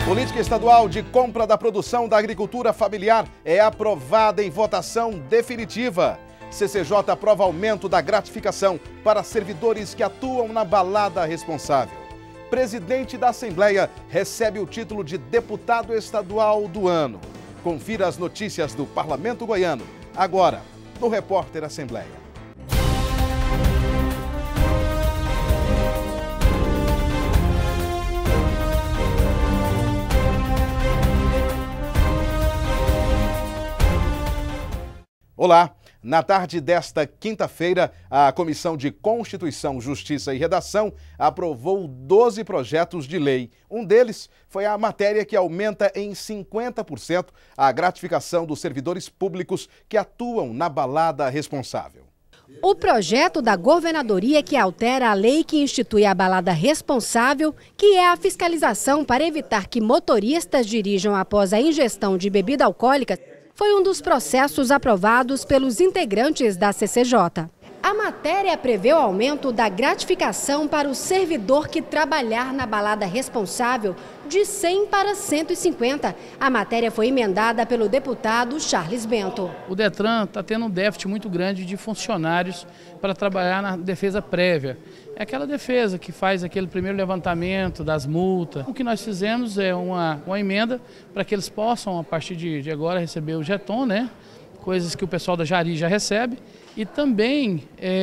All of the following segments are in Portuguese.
Política estadual de compra da produção da agricultura familiar é aprovada em votação definitiva. CCJ aprova aumento da gratificação para servidores que atuam na balada responsável. Presidente da Assembleia recebe o título de deputado estadual do ano. Confira as notícias do Parlamento Goiano, agora, no Repórter Assembleia. Olá! Na tarde desta quinta-feira, a Comissão de Constituição, Justiça e Redação aprovou 12 projetos de lei. Um deles foi a matéria que aumenta em 50% a gratificação dos servidores públicos que atuam na balada responsável. O projeto da governadoria que altera a lei que institui a balada responsável, que é a fiscalização para evitar que motoristas dirijam após a ingestão de bebida alcoólica, foi um dos processos aprovados pelos integrantes da CCJ. A matéria prevê o aumento da gratificação para o servidor que trabalhar na balada responsável de 100 para 150. A matéria foi emendada pelo deputado Charles Bento. O Detran está tendo um déficit muito grande de funcionários para trabalhar na defesa prévia. É aquela defesa que faz aquele primeiro levantamento das multas. O que nós fizemos é uma emenda para que eles possam, a partir de agora, receber o jeton, né? Coisas que o pessoal da Jari já recebe, e também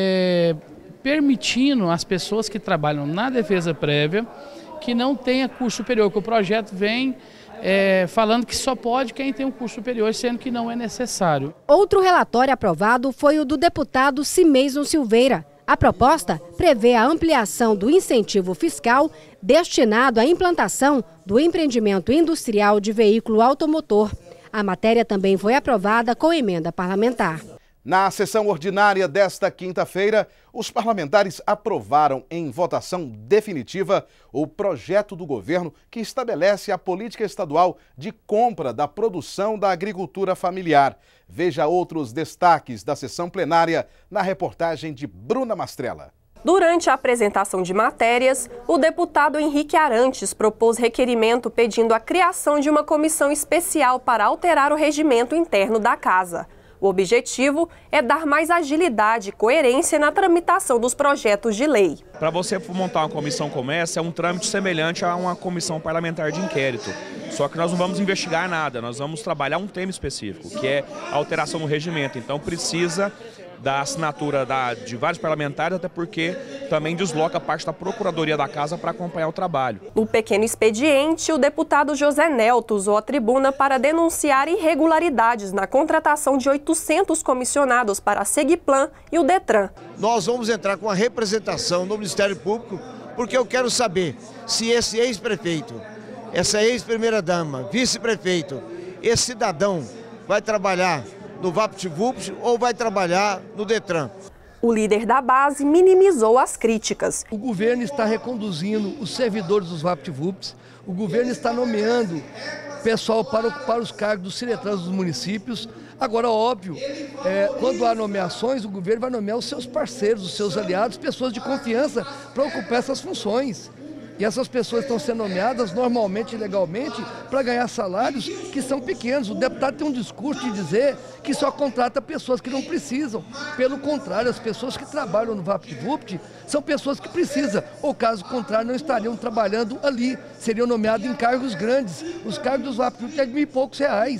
permitindo às pessoas que trabalham na defesa prévia que não tenha curso superior, que o projeto vem falando que só pode quem tem um curso superior, sendo que não é necessário. Outro relatório aprovado foi o do deputado Cimeison Silveira. A proposta prevê a ampliação do incentivo fiscal destinado à implantação do empreendimento industrial de veículo automotor. A matéria também foi aprovada com emenda parlamentar. Na sessão ordinária desta quinta-feira, os parlamentares aprovaram em votação definitiva o projeto do governo que estabelece a política estadual de compra da produção da agricultura familiar. Veja outros destaques da sessão plenária na reportagem de Bruna Mastrella. Durante a apresentação de matérias, o deputado Henrique Arantes propôs requerimento pedindo a criação de uma comissão especial para alterar o regimento interno da Casa. O objetivo é dar mais agilidade e coerência na tramitação dos projetos de lei. Para você montar uma comissão como essa, é um trâmite semelhante a uma comissão parlamentar de inquérito. Só que nós não vamos investigar nada, nós vamos trabalhar um tema específico, que é a alteração no regimento. Então precisa da assinatura de vários parlamentares, até porque também desloca parte da Procuradoria da Casa para acompanhar o trabalho. No pequeno expediente, o deputado José Nelto usou a tribuna para denunciar irregularidades na contratação de 800 comissionados para a Segiplan e o Detran. Nós vamos entrar com a representação no Ministério Público, porque eu quero saber se esse ex-prefeito, essa ex-primeira-dama, vice-prefeito, esse cidadão vai trabalhar no VaptVupt ou vai trabalhar no Detran. O líder da base minimizou as críticas. O governo está reconduzindo os servidores dos VaptVupts, o governo está nomeando pessoal para ocupar os cargos dos ciretrans dos municípios. Agora, óbvio, quando há nomeações, o governo vai nomear os seus parceiros, os seus aliados, pessoas de confiança para ocupar essas funções. E essas pessoas estão sendo nomeadas normalmente e legalmente para ganhar salários que são pequenos. O deputado tem um discurso de dizer que só contrata pessoas que não precisam. Pelo contrário, as pessoas que trabalham no VaptVupt são pessoas que precisam. Ou caso contrário, não estariam trabalhando ali. Seriam nomeados em cargos grandes. Os cargos dos VaptVupt é de R$1.000 e poucos.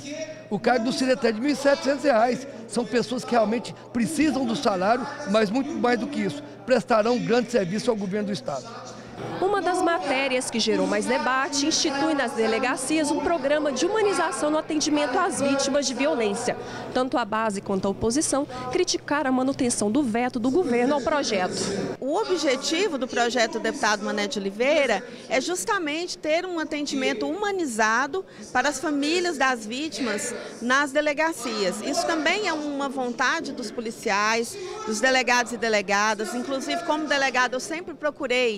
O cargo do Cireté é de R$1.700. São pessoas que realmente precisam do salário, mas muito mais do que isso, prestarão um grande serviço ao governo do Estado. Uma das matérias que gerou mais debate institui nas delegacias um programa de humanização no atendimento às vítimas de violência. Tanto a base quanto a oposição criticaram a manutenção do veto do governo ao projeto. O objetivo do projeto do deputado Mané de Oliveira é justamente ter um atendimento humanizado para as famílias das vítimas nas delegacias. Isso também é uma vontade dos policiais, dos delegados e delegadas. Inclusive, como delegada, eu sempre procurei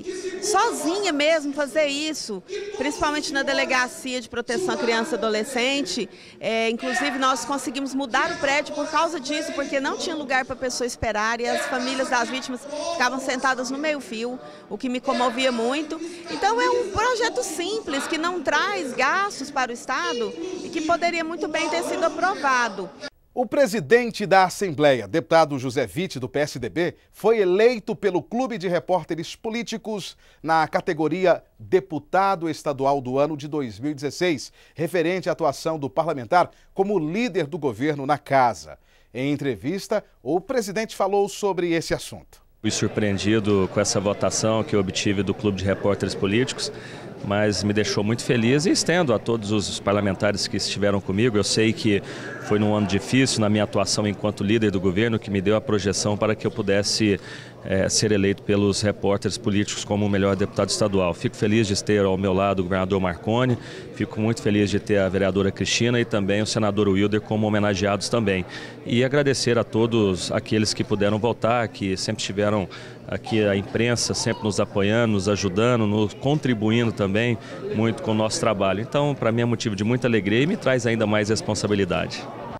sozinha mesmo fazer isso, principalmente na Delegacia de Proteção à Criança e Adolescente. Inclusive nós conseguimos mudar o prédio por causa disso, porque não tinha lugar para a pessoa esperar e as famílias das vítimas ficavam sentadas no meio-fio, o que me comovia muito. Então é um projeto simples, que não traz gastos para o Estado e que poderia muito bem ter sido aprovado. O presidente da Assembleia, deputado José Witt, do PSDB, foi eleito pelo Clube de Repórteres Políticos na categoria Deputado Estadual do ano de 2016, referente à atuação do parlamentar como líder do governo na casa. Em entrevista, o presidente falou sobre esse assunto. Fui surpreendido com essa votação que eu obtive do Clube de Repórteres Políticos, mas me deixou muito feliz e estendo a todos os parlamentares que estiveram comigo. Eu sei que foi num ano difícil na minha atuação enquanto líder do governo que me deu a projeção para que eu pudesse ser eleito pelos repórteres políticos como o melhor deputado estadual. Fico feliz de ter ao meu lado o governador Marconi, fico muito feliz de ter a vereadora Cristina e também o senador Wilder como homenageados também. E agradecer a todos aqueles que puderam votar, que sempre estiveram aqui, a imprensa sempre nos apoiando, nos ajudando, nos contribuindo também muito com o nosso trabalho. Então, para mim é motivo de muita alegria e me traz ainda mais responsabilidade.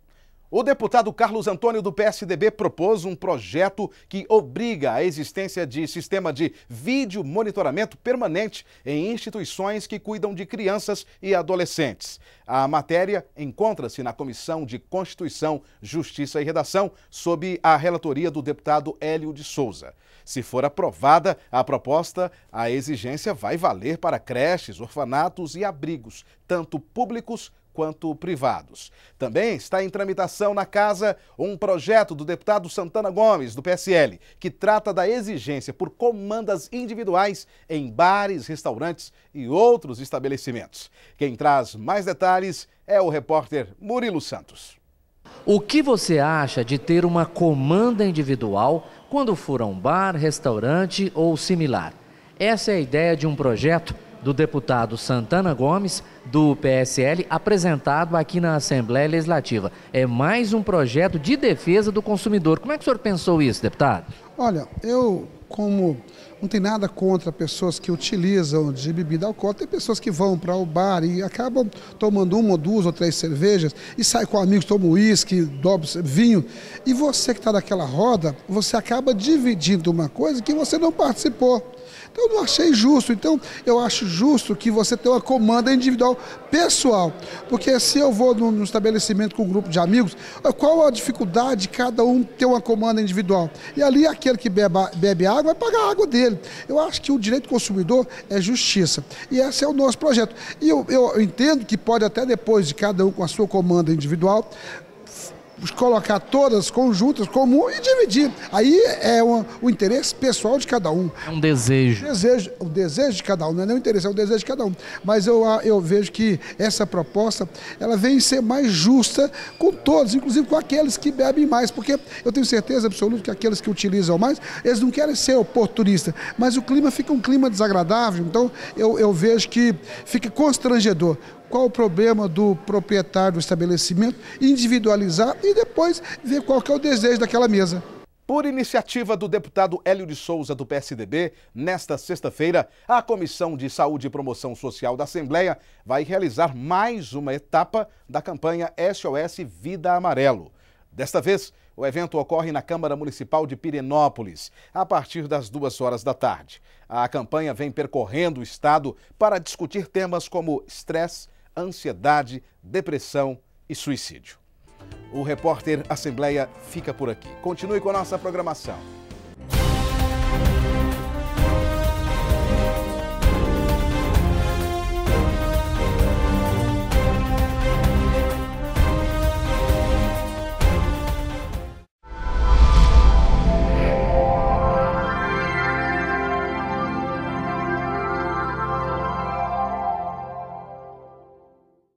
O deputado Carlos Antônio, do PSDB, propôs um projeto que obriga a existência de sistema de vídeo monitoramento permanente em instituições que cuidam de crianças e adolescentes. A matéria encontra-se na Comissão de Constituição, Justiça e Redação, sob a relatoria do deputado Hélio de Souza. Se for aprovada a proposta, a exigência vai valer para creches, orfanatos e abrigos, tanto públicos quanto privados. Também está em tramitação na Casa um projeto do deputado Santana Gomes, do PSL, que trata da exigência por comandas individuais em bares, restaurantes e outros estabelecimentos. Quem traz mais detalhes é o repórter Murilo Santos. O que você acha de ter uma comanda individual quando for a um bar, restaurante ou similar? Essa é a ideia de um projeto do deputado Santana Gomes, do PSL, apresentado aqui na Assembleia Legislativa. É mais um projeto de defesa do consumidor. Como é que o senhor pensou isso, deputado? Olha, eu, como não tenho nada contra pessoas que utilizam de bebida alcoólica, tem pessoas que vão para o bar e acabam tomando uma, duas ou três cervejas e saem com amigos, tomam uísque, vinho, e você que está naquela roda, você acaba dividindo uma coisa que você não participou. Então eu não achei justo. Então eu acho justo que você tenha uma comanda individual pessoal, porque se eu vou num estabelecimento com um grupo de amigos, qual a dificuldade de cada um ter uma comanda individual? E ali aquele que bebe água vai pagar a água dele. Eu acho que o direito do consumidor é justiça e esse é o nosso projeto. E eu entendo que pode até depois de cada um com a sua comanda individual colocar todas conjuntas, comum e dividir. Aí é o interesse pessoal de cada um. É um desejo. O desejo de cada um, não é nem o interesse, é o desejo de cada um. Mas eu vejo que essa proposta, ela vem ser mais justa com todos, inclusive com aqueles que bebem mais, porque eu tenho certeza absoluta que aqueles que utilizam mais, eles não querem ser oportunistas, mas o clima fica um clima desagradável, então eu vejo que fica constrangedor. Qual o problema do proprietário do estabelecimento individualizar e depois ver qual que é o desejo daquela mesa. Por iniciativa do deputado Hélio de Souza, do PSDB, nesta sexta-feira, a Comissão de Saúde e Promoção Social da Assembleia vai realizar mais uma etapa da campanha SOS Vida Amarelo. Desta vez, o evento ocorre na Câmara Municipal de Pirenópolis, a partir das 2 horas da tarde. A campanha vem percorrendo o estado para discutir temas como estresse, ansiedade, depressão e suicídio. O repórter Assembleia fica por aqui. Continue com a nossa programação.